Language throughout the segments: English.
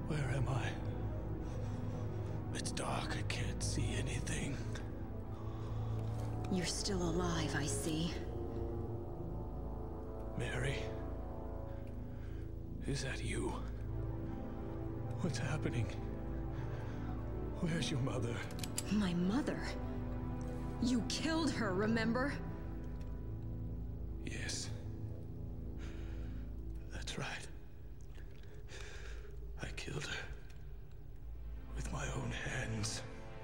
Where am I? It's dark, I can't see anything. You're still alive, I see. Mary? Is that you? What's happening? Where's your mother? My mother? You killed her, remember? Yes. That's right. I killed her. With my own hands.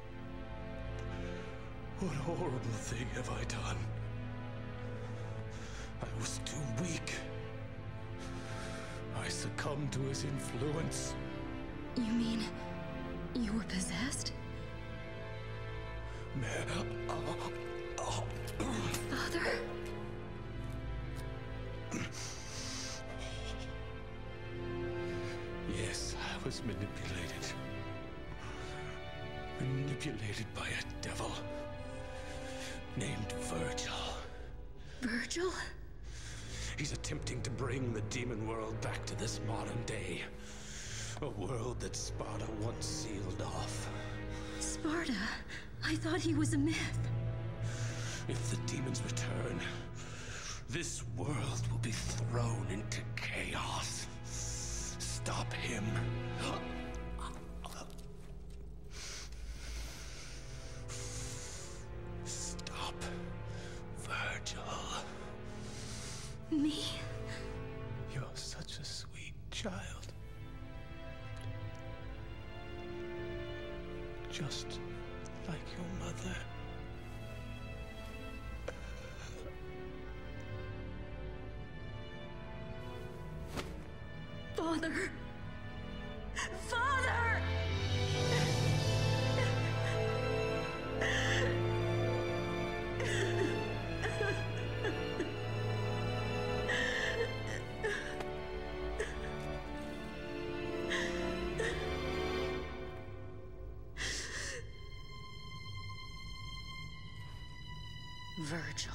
What horrible thing have I done? I was too weak. I succumbed to his influence. You mean... you were possessed? Father? Yes, I was manipulated. Manipulated by a devil named Virgil. Virgil? He's attempting to bring the demon world back to this modern day. A world that Sparta once sealed off. Sparta? I thought he was a myth. If the demons return, this world will be thrown into chaos. Stop him. Stop Virgil. Me? You're such a sweet child. Just like your mother. Father! Father! Virgil.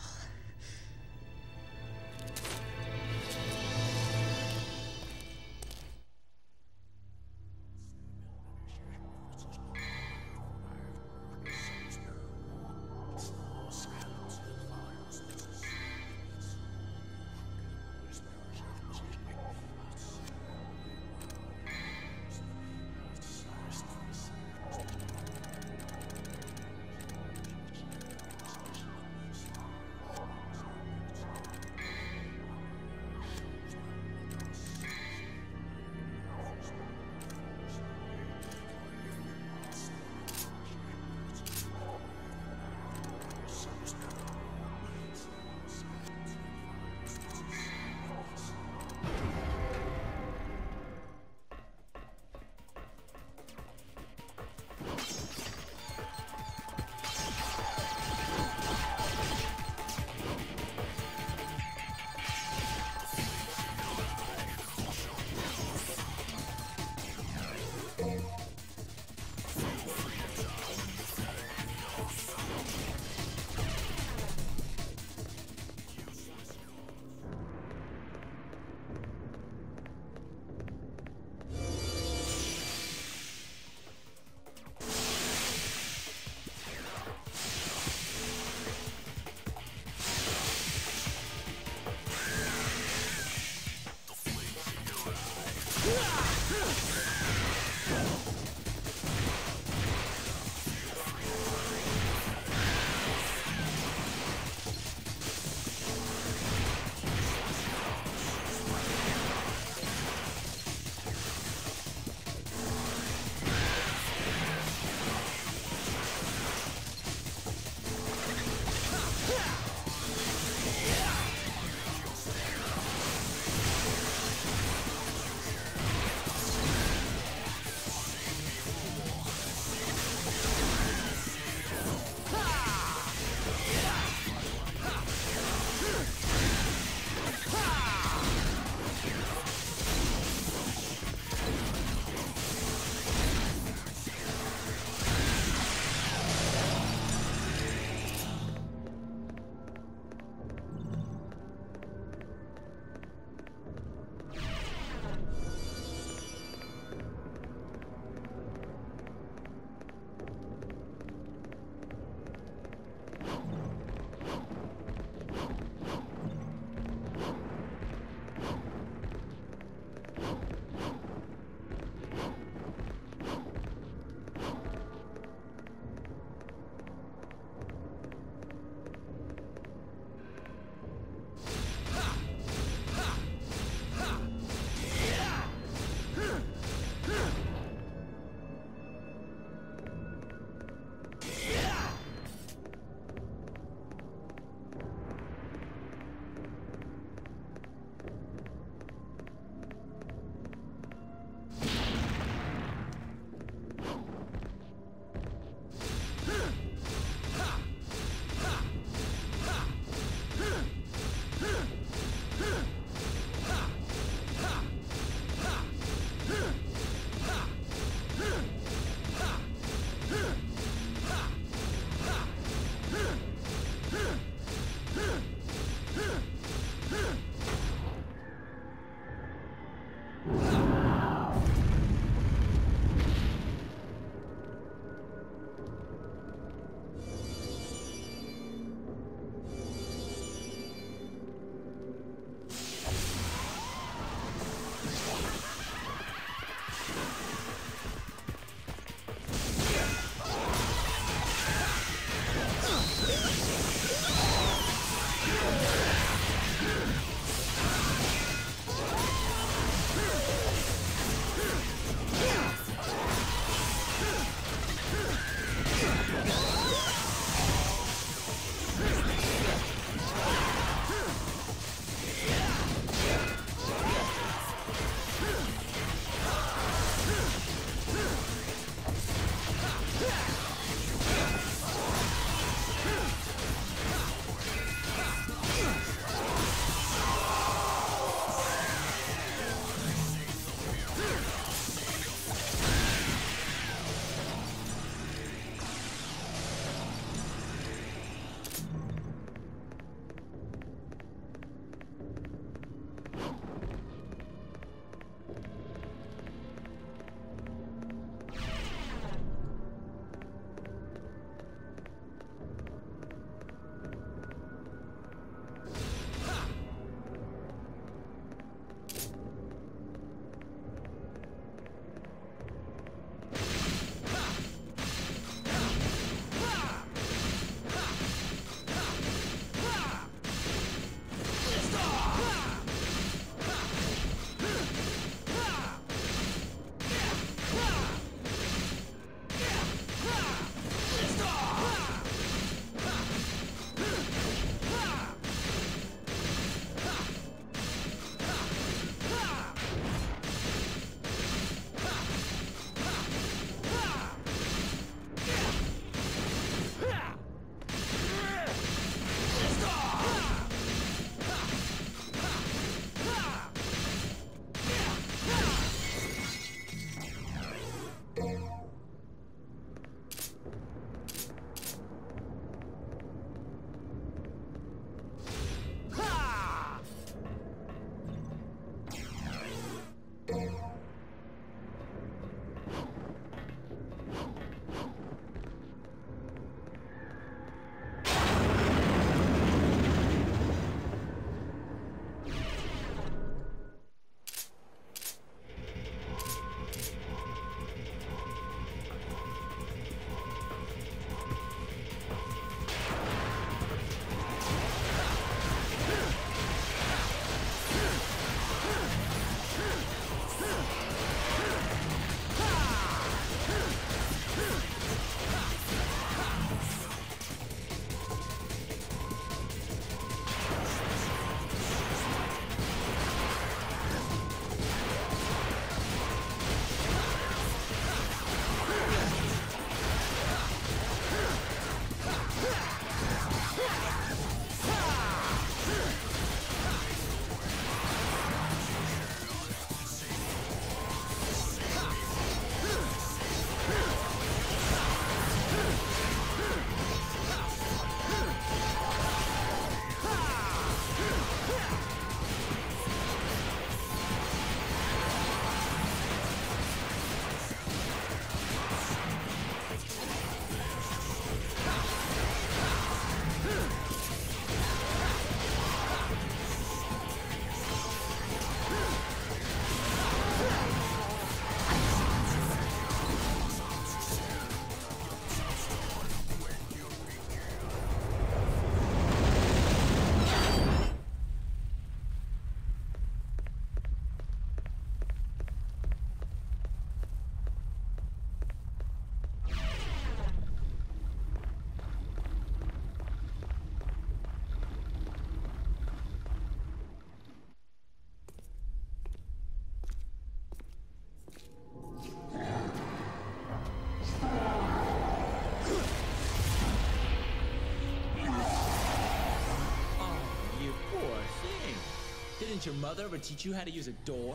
your mother ever teach you how to use a door?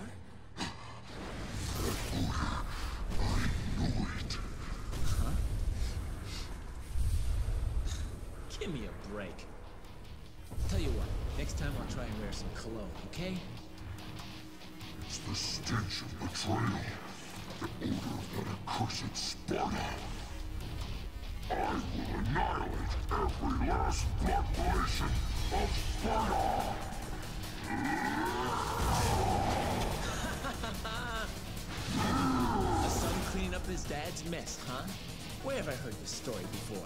Huh? Give me a break. Tell you what, next time I'll try and wear some cologne, okay? It's the stench of betrayal. The odor of that accursed Sparta. I will annihilate every last blood relation of Sparta! A son cleaning up his dad's mess, huh? Where have I heard this story before?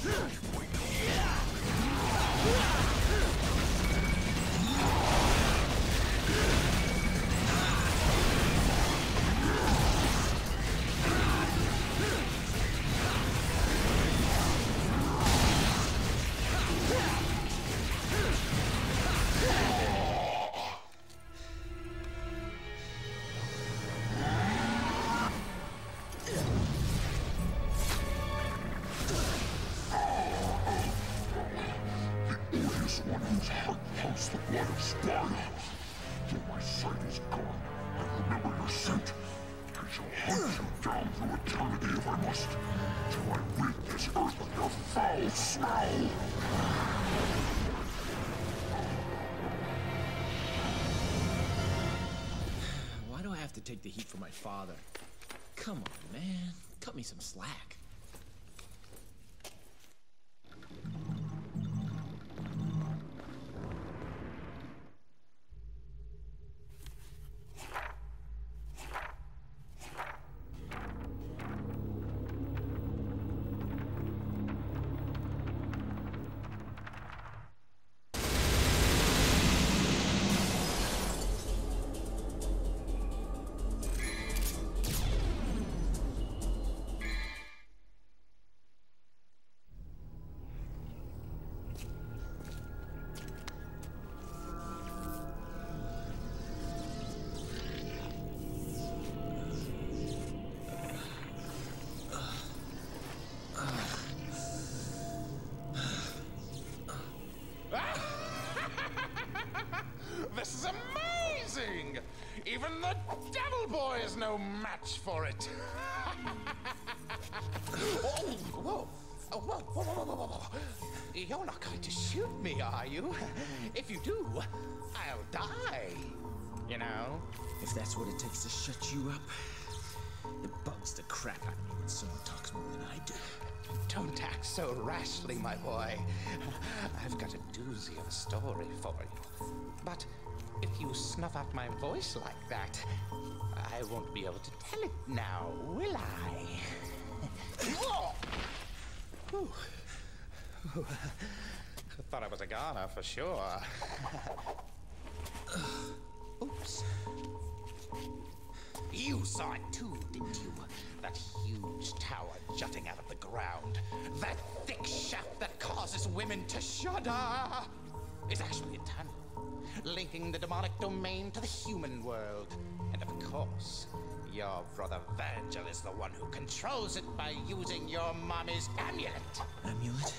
One whose heart pumps the blood of Sparta. Though my sight is gone, I remember your scent. I shall hunt you down through eternity if I must, till I rid this earth of your foul smell. Why do I have to take the heat for my father? Come on, man. Cut me some slack. This is amazing! Even the Devil Boy is no match for it. Whoa. Oh, whoa. You're not going to shoot me, are you? If you do, I'll die. You know? If that's what it takes to shut you up, it bugs the crap out of me when someone talks more than I do. Don't act so rashly, my boy. I've got a doozy of a story for you. But if you snuff out my voice like that, I won't be able to tell it now, will I? Whew. Thought I was a goner for sure. Oops. You saw it too, didn't you? That huge tower jutting out of the ground. That thick shaft that causes women to shudder is actually a tunnel, linking the demonic domain to the human world. And of course, your brother Virgil is the one who controls it by using your mommy's amulet. Amulet?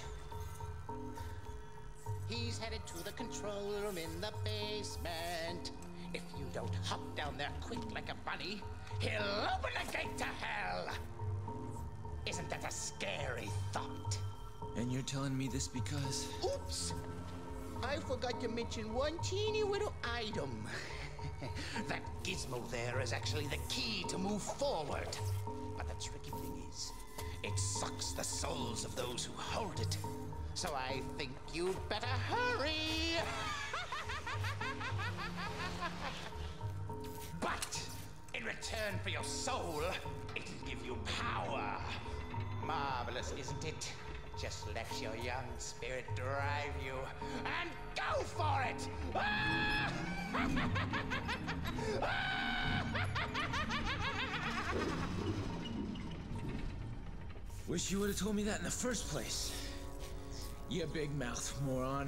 He's headed to the control room in the basement. If you don't hop down there quick like a bunny, he'll open the gate to hell. Isn't that a scary thought? And you're telling me this because... Oops! I forgot to mention one teeny little item. That gizmo there is actually the key to move forward. But the tricky thing is, it sucks the souls of those who hold it. So I think you'd better hurry. But in return for your soul, it'll give you power. Marvelous, isn't it? Just let your young spirit drive you, and go for it! Wish you would have told me that in the first place. You big mouth moron.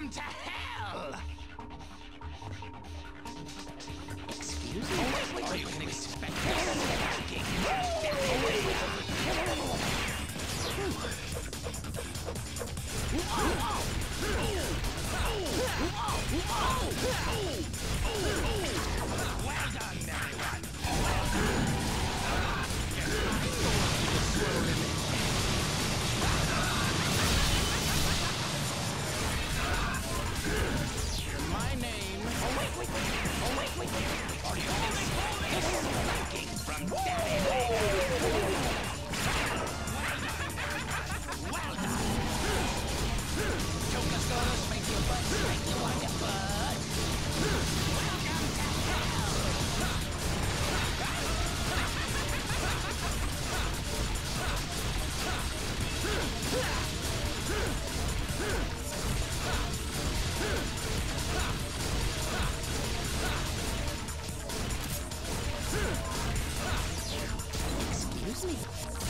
Welcome to hell! Excuse me? Or you can expect a spanking from Daddy Well done, everyone! My name... wait. Or you can expect a spanking from Daddy Well done! Joker's gonna spank your butt, spank you on your butt! Welcome to hell! Excuse me?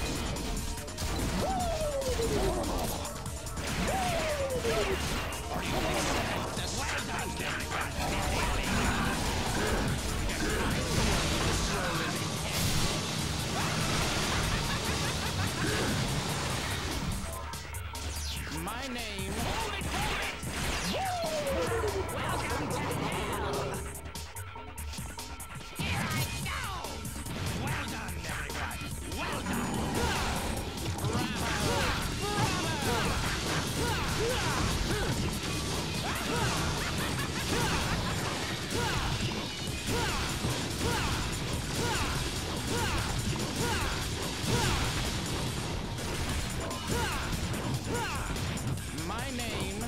My name... Hold it! Welcome to hell! Here I go! Well done, everyone! Well done! My name...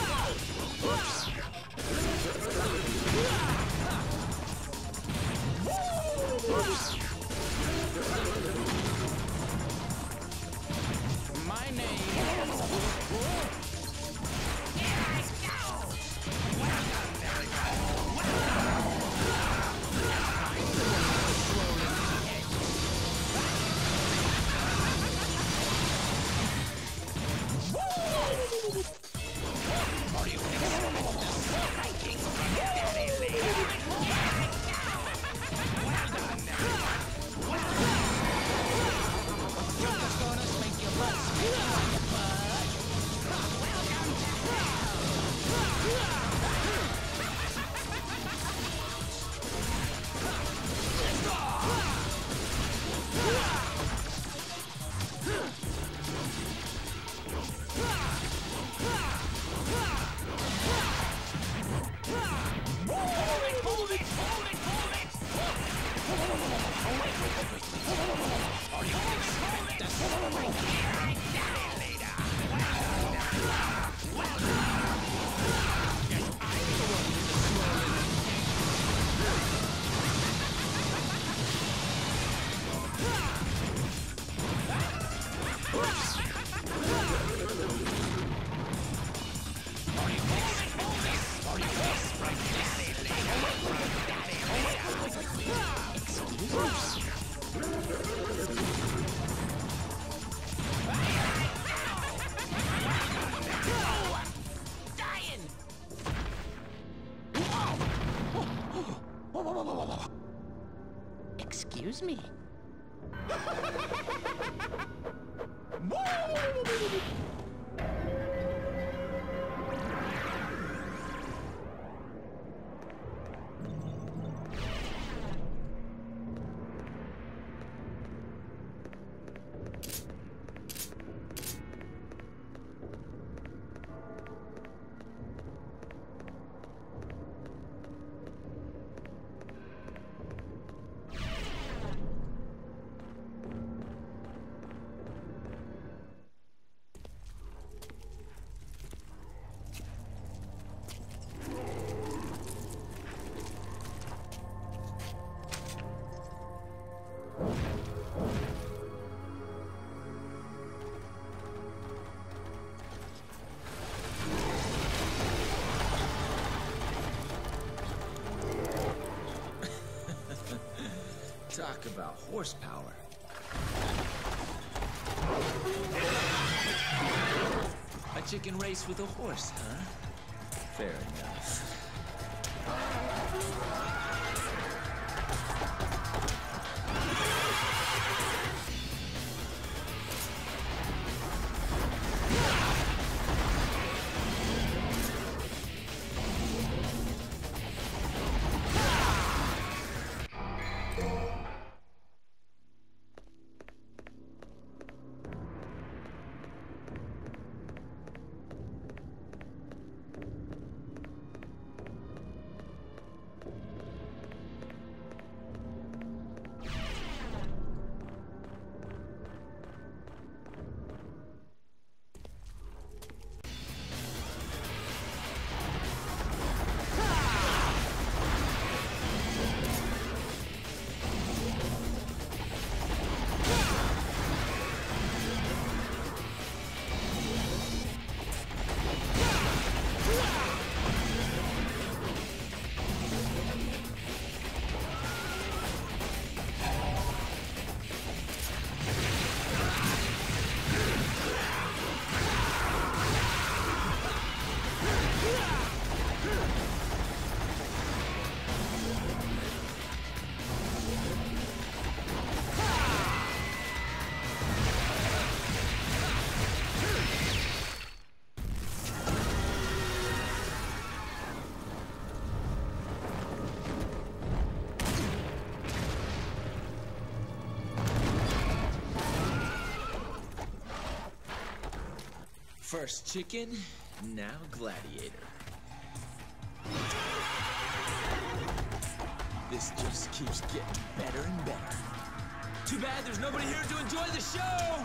My name... Here I go! Well done, everyone! Or you can expect a spanking from Daddy Lady. Well done, everyone! Well done! Joker's gonna spank your butt, spank you on your butt! Welcome to hell! Hold it! Or you can expect a spanking from Daddy Lady. Well done! Yes, I'm the one with the Or you can expect this from Daddy Lady. Dying! Excuse me? Talk about horsepower. A chicken race with a horse, huh? Fair enough. First chicken, now gladiator. This just keeps getting better and better. Too bad there's nobody here to enjoy the show!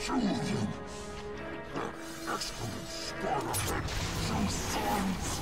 Two of them. That excellent Sparta had 2 sons.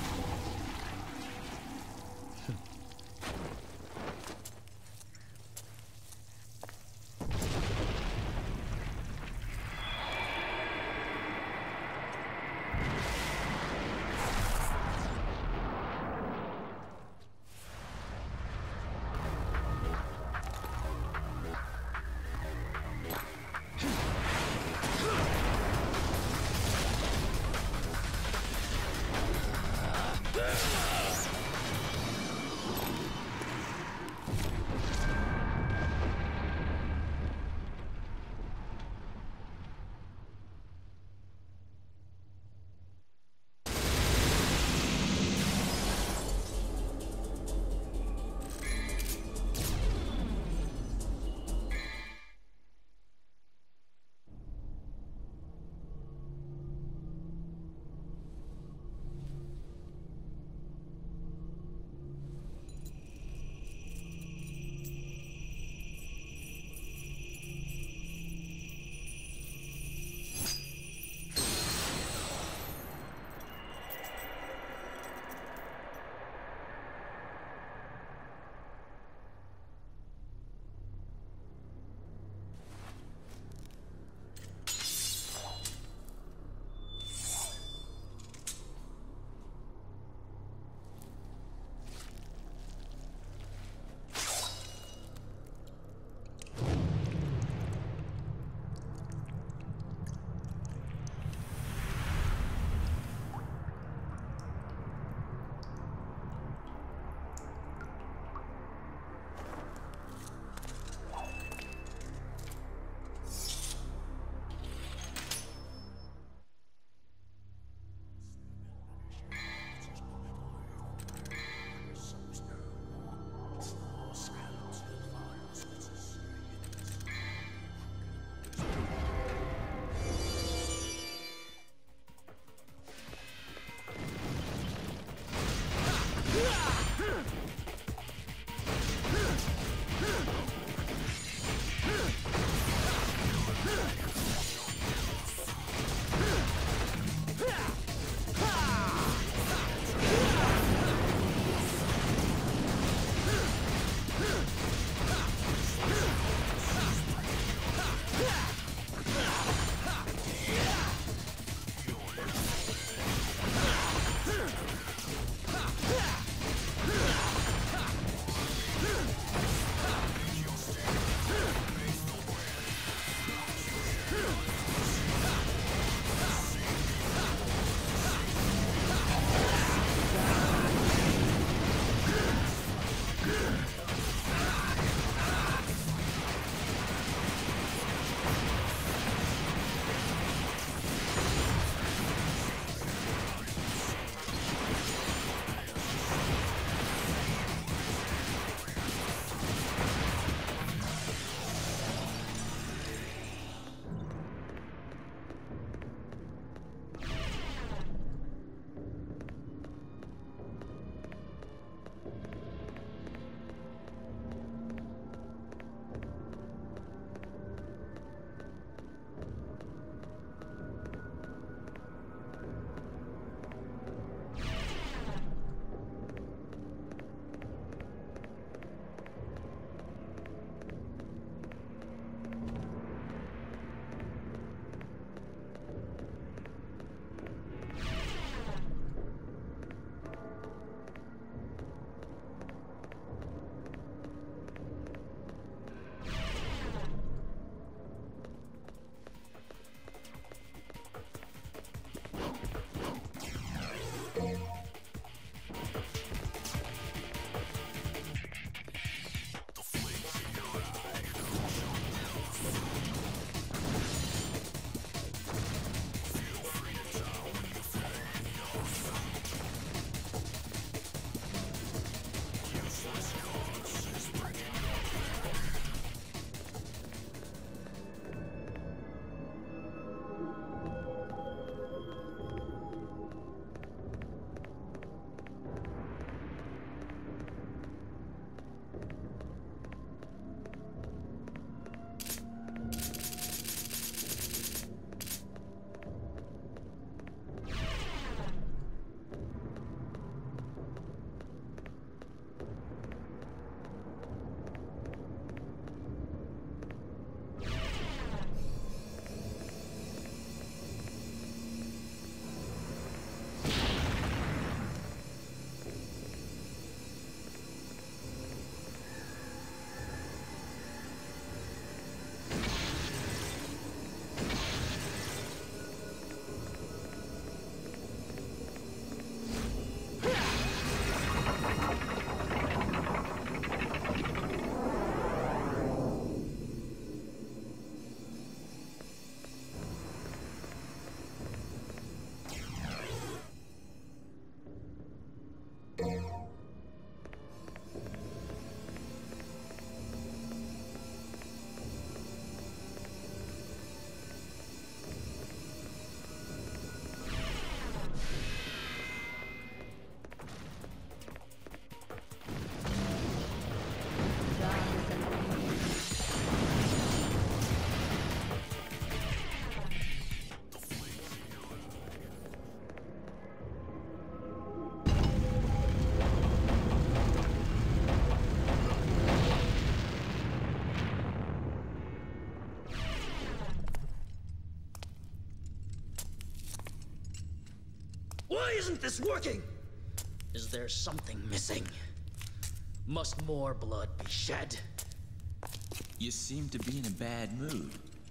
Why isn't this working? Is there something missing? Must more blood be shed? You seem to be in a bad mood.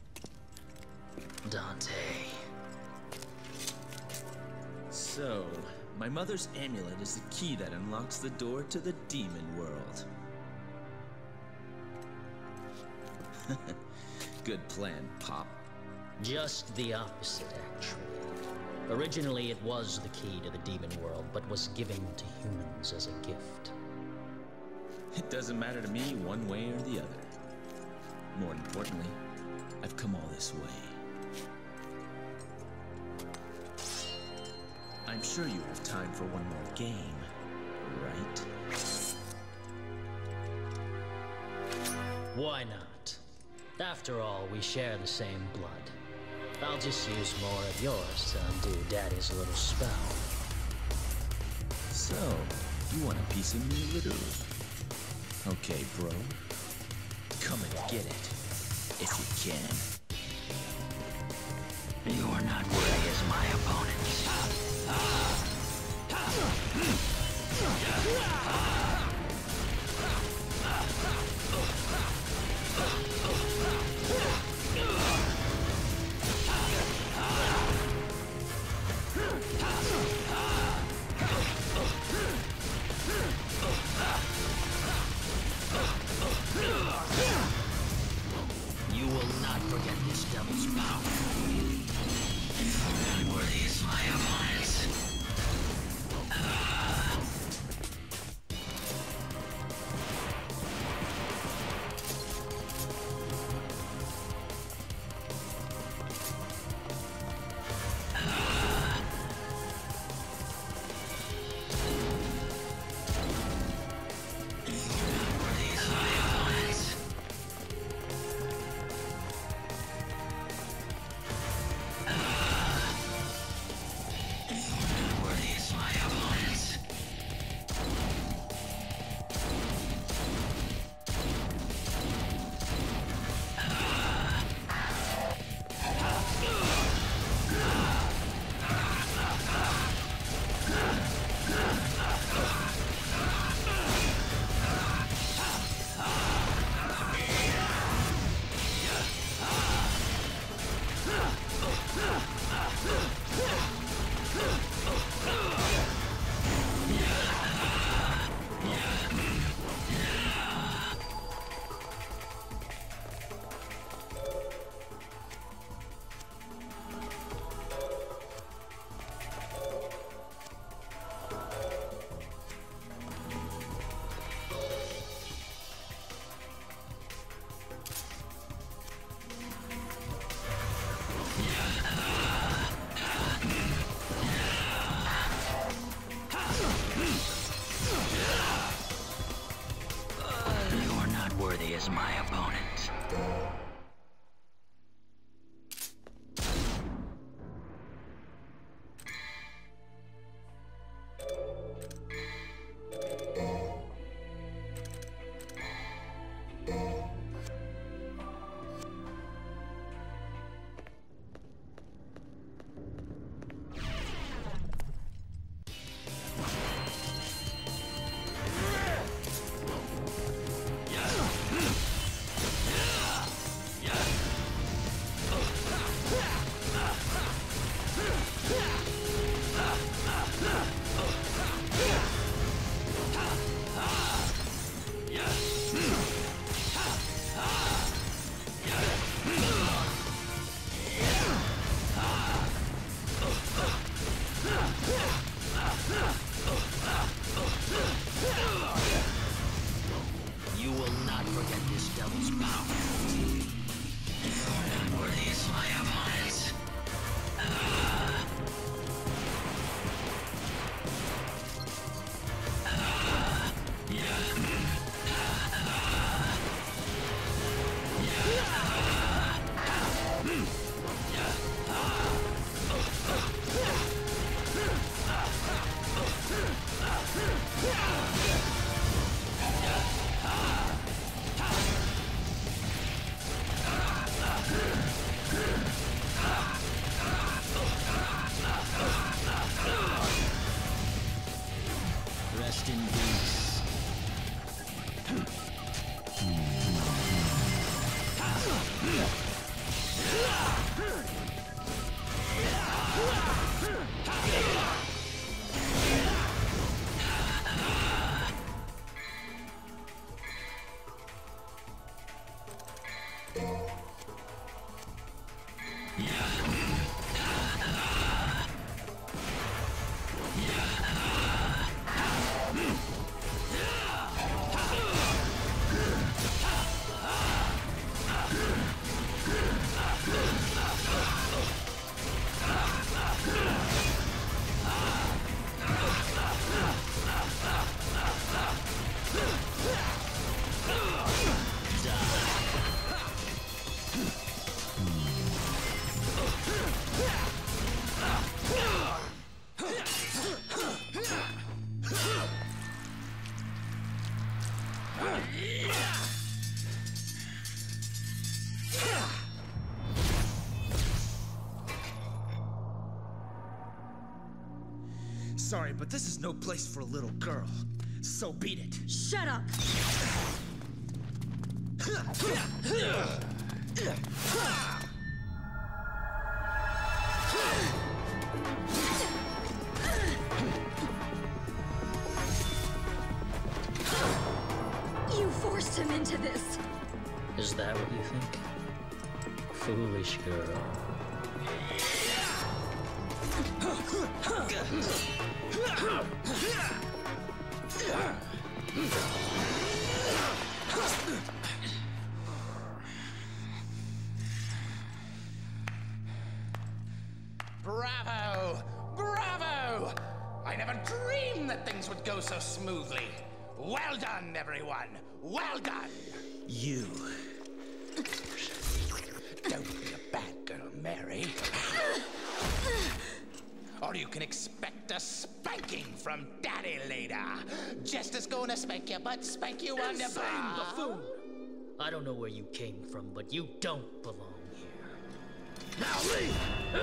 Dante. So, my mother's amulet is the key that unlocks the door to the demon world. Good plan, Pop. Just the opposite, actually. Originally, it was the key to the demon world, but was given to humans as a gift. It doesn't matter to me one way or the other. More importantly, I've come all this way. I'm sure you have time for one more game, right? Why not? After all, we share the same blood. I'll just use more of yours to undo Daddy's little spell. So, you want a piece of me, literally? Okay, bro. Come and get it, if you can. You're not worthy as my opponents. You will not forget this devil's power. You're not worthy as my opponents. Sorry, but this is no place for a little girl. So beat it. Shut up! You forced him into this. Is that what you think? Foolish girl. Bravo! Bravo! I never dreamed that things would go so smoothly. Well done, everyone. Well done. You. Don't be a bad girl, Mary. Or you can expect a spanking from Daddy later. Just as gonna spank you, but spank you on the Insane butt. buffoon! I don't know where you came from, but you don't belong here. Now leave!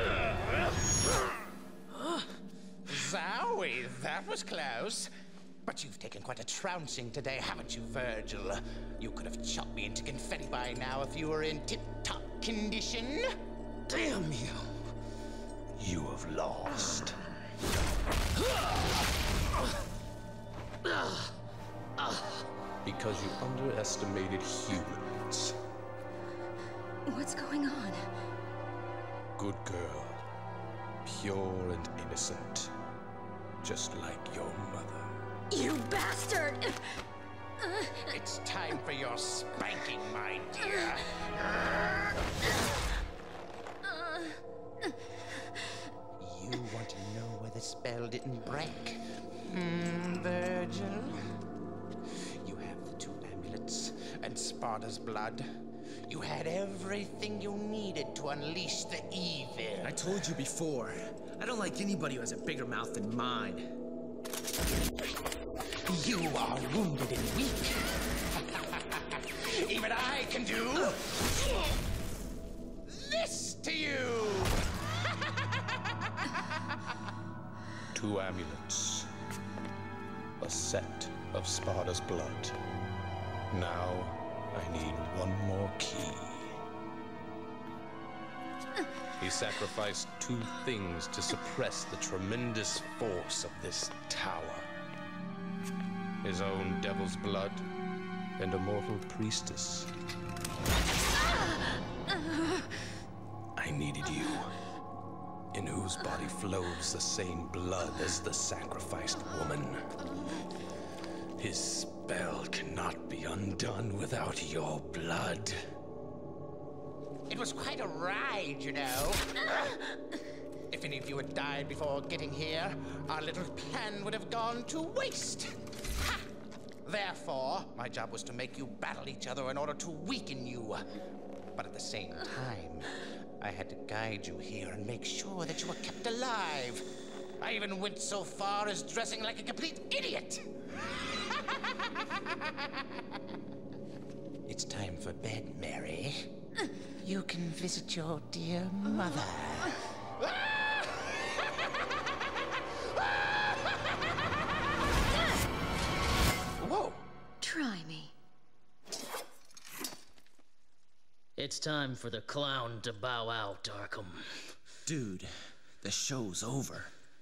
Zowie, that was close. But you've taken quite a trouncing today, haven't you, Virgil? You could have chopped me into confetti by now if you were in tip-top condition. Damn you. You have lost. Because you underestimated humans. What's going on? Good girl. Pure and innocent. Just like your mother. You bastard! It's time for your spanking, my dear. You want to know where the spell didn't break? Virgil? You have the 2 amulets and Sparta's blood. You had everything you needed to unleash the evil. I told you before, I don't like anybody who has a bigger mouth than mine. You are wounded and weak. Even I can do this to you. 2 amulets. A set of Sparta's blood. Now, I need one more key. He sacrificed 2 things to suppress the tremendous force of this tower. His own devil's blood and a mortal priestess. I needed you, in whose body flows the same blood as the sacrificed woman. His spell cannot be undone without your blood. It was quite a ride, you know. If any of you had died before getting here, our little plan would have gone to waste. Ha! Therefore, my job was to make you battle each other in order to weaken you. But at the same time, I had to guide you here and make sure that you were kept alive. I even went so far as dressing like a complete idiot. It's time for bed, Mary. You can visit your dear mother. Whoa! Try me. It's time for the clown to bow out, Arkham. Dude, the show's over.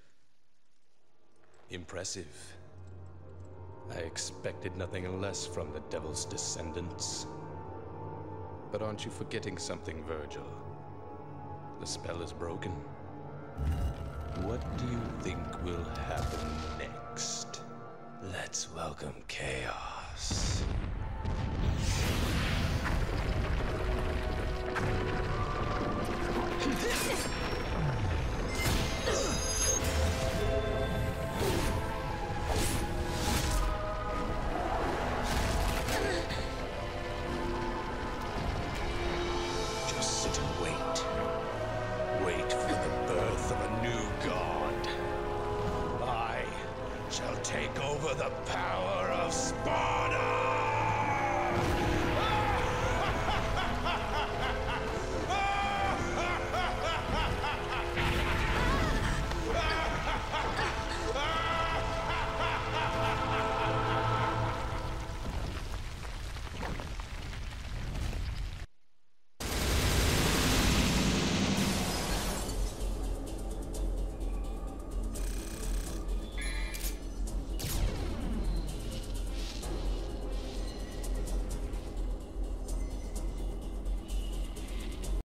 Impressive. I expected nothing less from the Devil's descendants. But aren't you forgetting something, Virgil? The spell is broken. What do you think will happen next? Let's welcome chaos. Just sit and wait. Wait for the birth of a new god. I shall take over the power of Sparta!